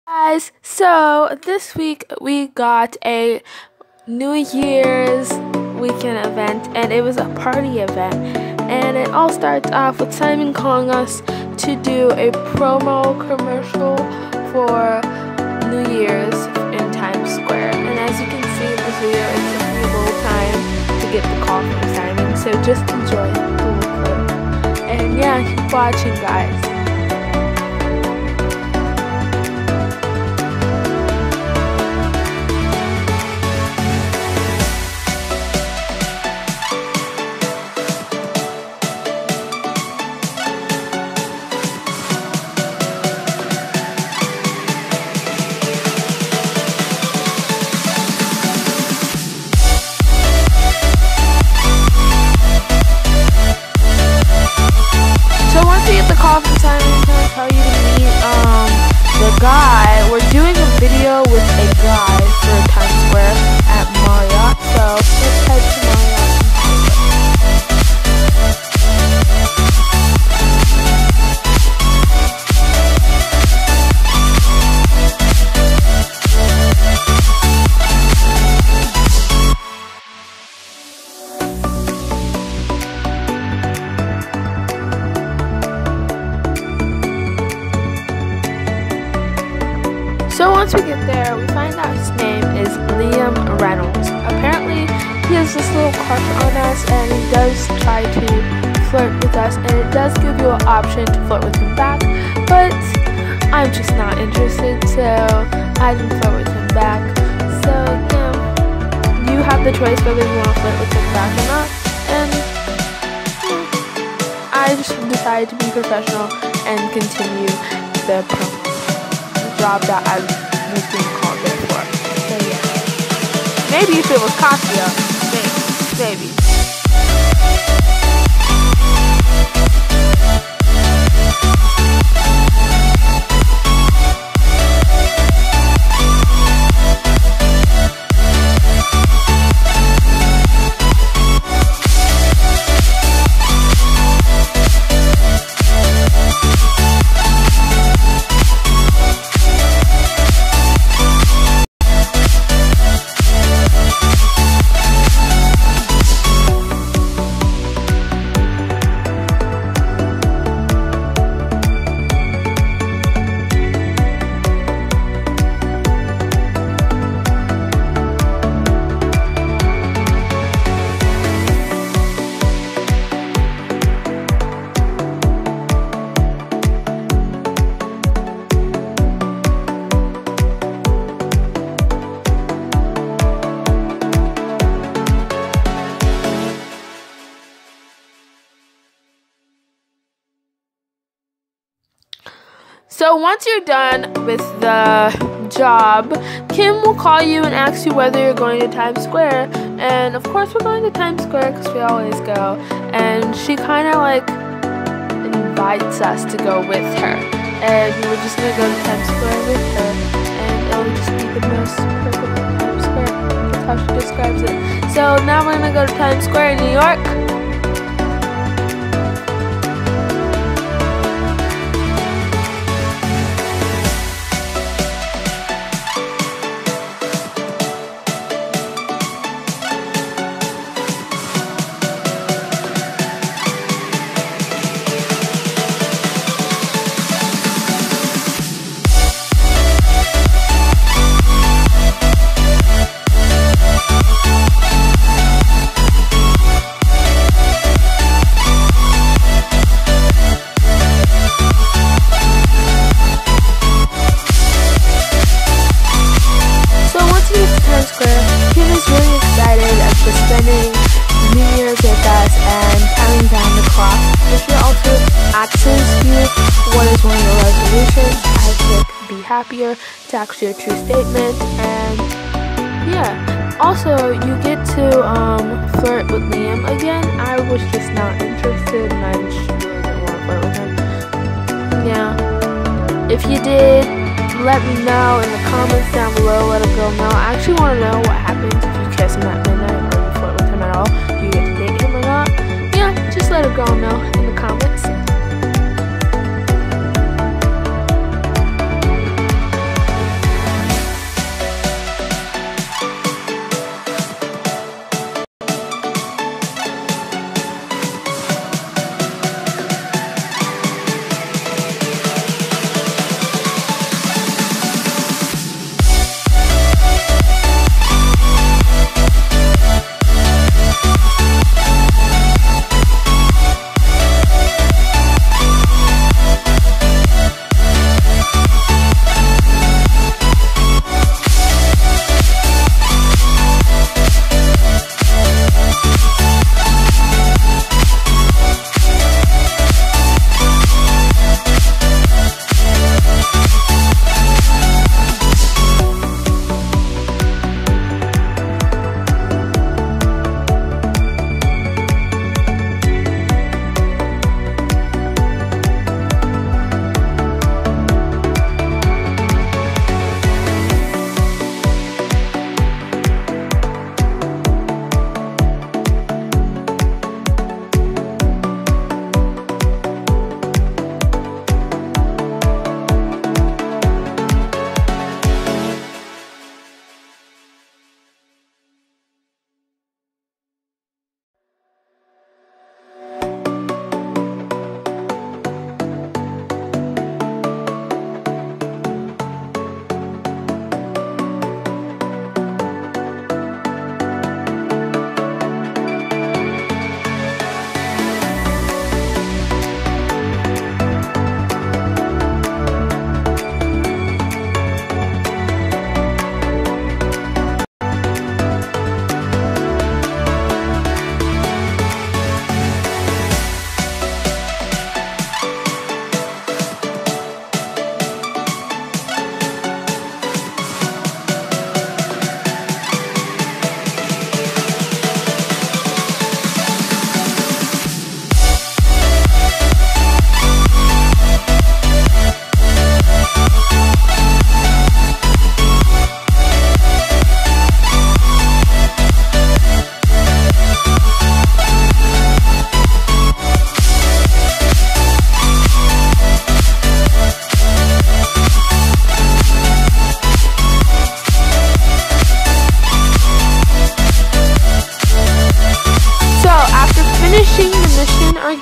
Guys, so this week we got a New Year's weekend event, and it was a party event, and it all starts off with Simon calling us to do a promo commercial for New Year's in Times Square. And as you can see in this video, it took me a little time to get the call from Simon, so just enjoy the little clip. And yeah, keep watching, guys. Call from Simon to tell you to meet the guy. We're doing a video with a guy for Times Square at Marriott, so let's head to Marriott. So once we get there, we find out his name is Liam Reynolds. Apparently, he has this little crush on us, and he does try to flirt with us, and it does give you an option to flirt with him back, but I'm just not interested, so I didn't flirt with him back. So, yeah, you have the choice whether you want to flirt with him back or not, and I just decided to be professional and continue the job that I was being called there for. So yeah. Maybe if it was Katya, maybe. So once you're done with the job, Kim will call you and ask you whether you're going to Times Square. And of course we're going to Times Square because we always go. And she kind of like invites us to go with her. And we're just going to go to Times Square with her. And it'll just be the most perfect Times Square. That's how she describes it. So now we're going to go to Times Square in New York. Spending New Year's with us and counting down the clock. If you're also asks you what is one of your resolutions, I click be happier to actually a true statement. And yeah, also you get to flirt with Liam again. I was just not interested, and I just really didn't want to flirt with him. Yeah, if you did, let me know in the comments down below. Let a girl know. I actually want to know what happens if you kiss him at midnight or you flirt with him at all. Do you get to date him or not? Yeah, just let a girl know in the comments.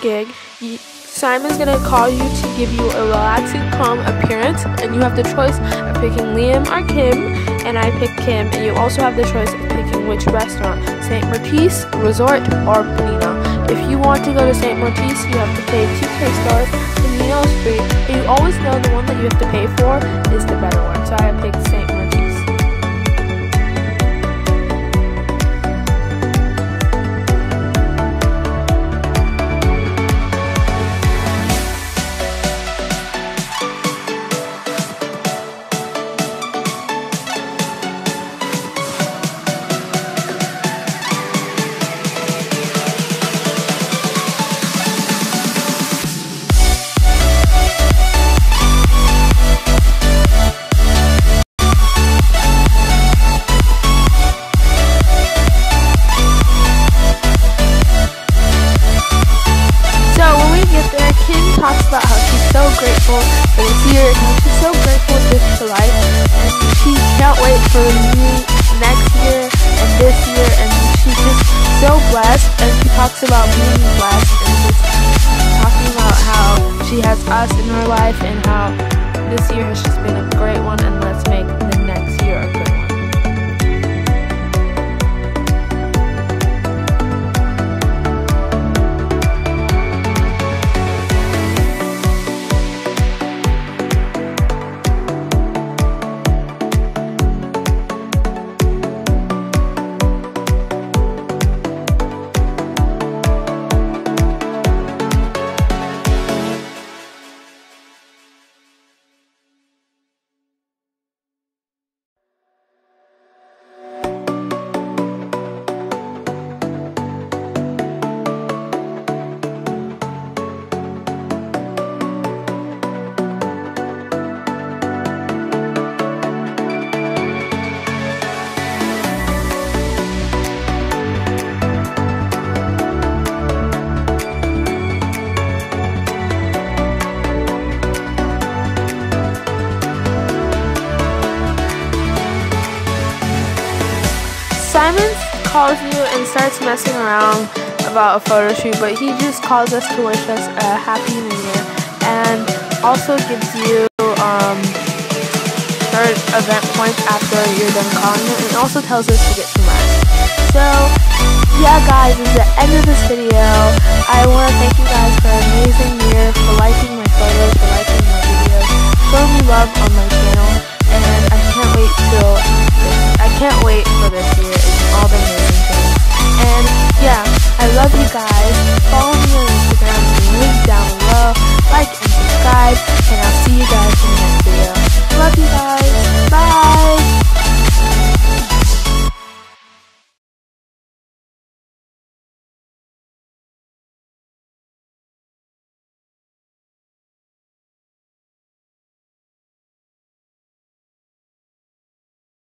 gig, Simon's gonna call you to give you a relaxing, calm appearance, and you have the choice of picking Liam or Kim, and I picked Kim, and you also have the choice of picking which restaurant, St. Martis, Resort, or Bonino. If you want to go to St. Martis, you have to pay 2K stars, Bonino is free, and you always know the one that you have to pay for is the better one, so I picked St. Martis. Talks about how she's so grateful for this year and how she's so grateful for Skylike, and she can't wait for next year and this year, and she's just so blessed, and she talks about being blessed and just talking about how she has us in her life and how this year has just been a great one, and let's make the next year a good one. Simon calls you and starts messing around about a photo shoot, but he just calls us to wish us a happy new year, and also gives you third event points after you're done calling him, and also tells us to get some rest. So yeah guys, this is the end of this video. I want to thank you guys for an amazing year, for liking my photos, for liking